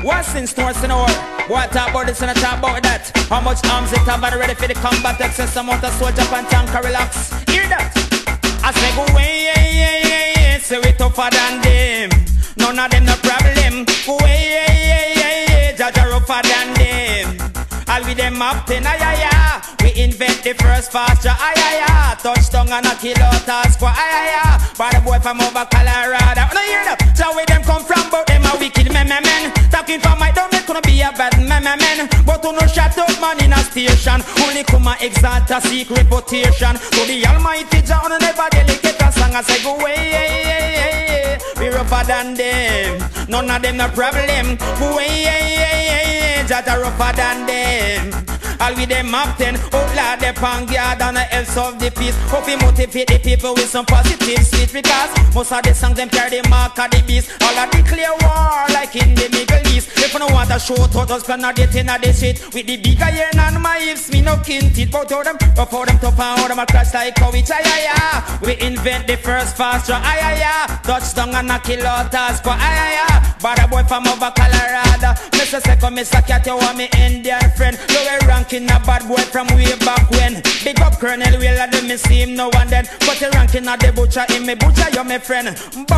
What's in stores in or? What talk about this and I talk about that? How much arms it have and ready for the combat? Excess amount of soldier and tank relax. Hear that? I say go away, say we tougher than them. None of them no problem. Go away, Jaja rougher than them. All with them up ten, we invent the first faster, touchdown and a kill out a squad, by the boy from over Colorado. Now hear that? So where them come from, but them a wicked men. Talking from my dumb, it gonna be a bad men. But to no shut up man in a station, only come and exalt a secret reputation. So the Almighty John never delicate a song. I say go away, we rougher than them. None of them no problem. Go away, Jaja rougher than them. All with them up ten, outlaw the guard and the else of the peace. Hope we motivate the people with some positive speech, because most of the songs them carry the mark of the beast. All of the clear war like in the Middle East. If you don't want to show out, us gonna get in the street with the big iron and my hips, me no kin teeth. Both of them, before them tough and how them a crash like how it's we invent the first fast truck, touchdown and a kill out a squad, but a boy from over Colorado. Mr. Second, Mr. Cat, you want me Indian friend. You were ranking a bad boy from way back when. Big up Colonel Will, I don't see him now and then. But the ranking of the butcher, in me butcher, you my friend.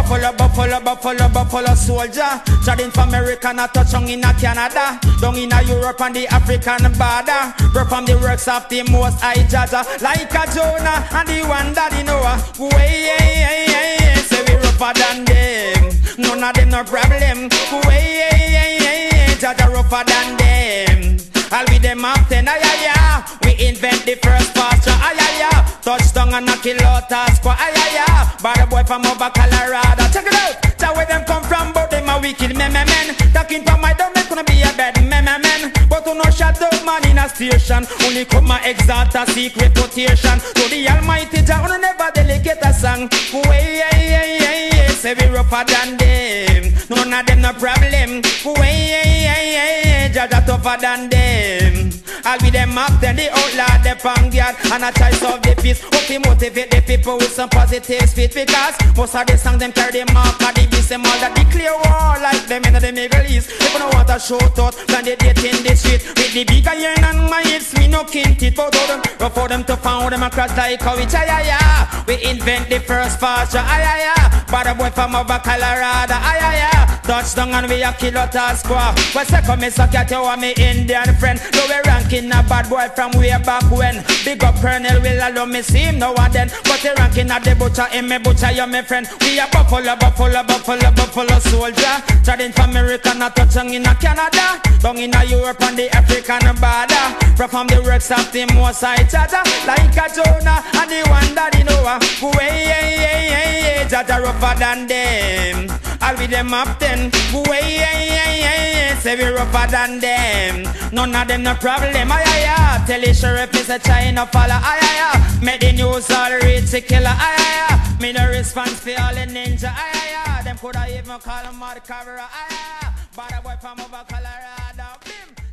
Buffalo soldier. Trading from America, not touch on in a Canada. Down in a Europe and the African border. Perform the works of the most high Jaja. Like a Jonah and the one that you know. Way, say we rougher than them. None of them no problem. Way, Jaja rougher than them. All with them up ten, we invent the first pasture, touchdown and a kill out a squad, by the boy from over Colorado. Check it out, that's where them come from, but them a wicked men. Talking from my dumb, gonna be a bad men. But to no shut up man in a station, only come and exalt a secret quotation. To the Almighty Jah, never delegate a song. Way, say we rougher than them. None of them no problem. Way, Jaja tougher than them. I'll be them up, then the outlaw, the vanguard, and a choice of the peace. Hope to motivate the people with some positive speech, because most of the songs them carry the mark of the beast. Them all that declare war like them in the Middle East. If you don't want a shout out, then they date in the street with the big iron and my hips, me no kin teeth. For them, for them to found them across like how it's we invent the first fast, but a boy from over Colorado, touchdown and we a kill out a squad. But second, Mr. Cat, you want me Indian friend. You were ranking a bad boy from way back when. Big up Colonel Will, allow me see him now and then. But the ranking of the butcher, in me butcher, you my friend. We a buffalo soldier. Trading from America, not touching in a Canada. Down in a Europe and the African border. Perform the works of the most high Jaja. Like a Jonah and the one that you know. Way, Jaja rougher than them. All with them up then. Way, say we rougher than them. None of them no problem. Tell the sheriff is a China fella. Make the news all reach the killer. Me no response for all the ninja. Them coulda even call him mad cover. But a boy from over Colorado. Bim.